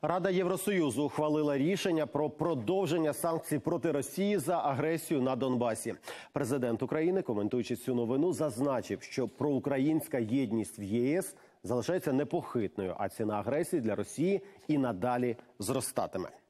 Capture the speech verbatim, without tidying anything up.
Рада Євросоюзу ухвалила рішення про продовження санкцій проти Росії за агресію на Донбасі. Президент України, коментуючи цю новину, зазначив, що проукраїнська єдність в ЄС залишається непохитною, а ціна агресії для Росії і надалі зростатиме.